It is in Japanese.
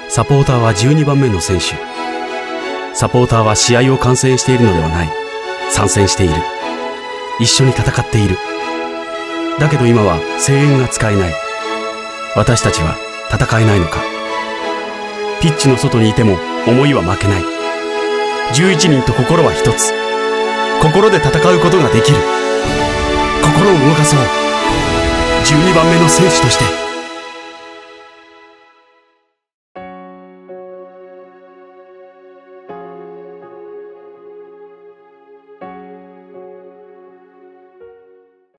サポーターは12番目の選手。サポーターは試合を観戦しているのではない。参戦している。一緒に戦っている。だけど今は声援が使えない。私たちは戦えないのか。ピッチの外にいても思いは負けない。11人と心は一つ。心で戦うことができる。心を動かそう。12番目の選手として。